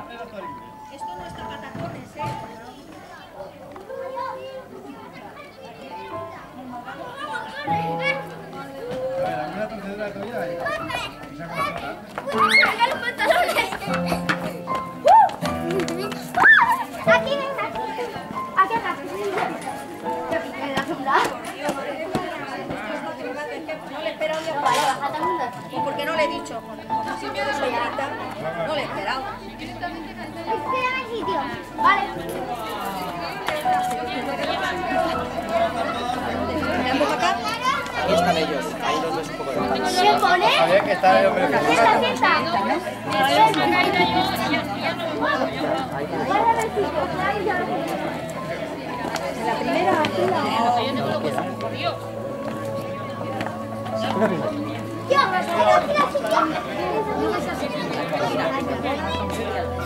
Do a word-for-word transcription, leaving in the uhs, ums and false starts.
Esto no está patacones, ¿eh? ¿Alguna torcedura de toalla? ¡Saca los pantalones! ¡Aquí, venga! ¡Aquí atrás! ¿Me das un lado? No le he esperado ni a Vale, bájate al mundo. ¿Y por qué no le he dicho? Con sitio de señorita, no le he esperado. Espera el sitio. Vale. Mirando para acá. Ahí están ellos, ahí los ves un poco de más. ¿Se pone? Sabía que está el hombre. Sienta, sienta. Guarda el sitio. La primera fila. Yo, aquí la chiquilla.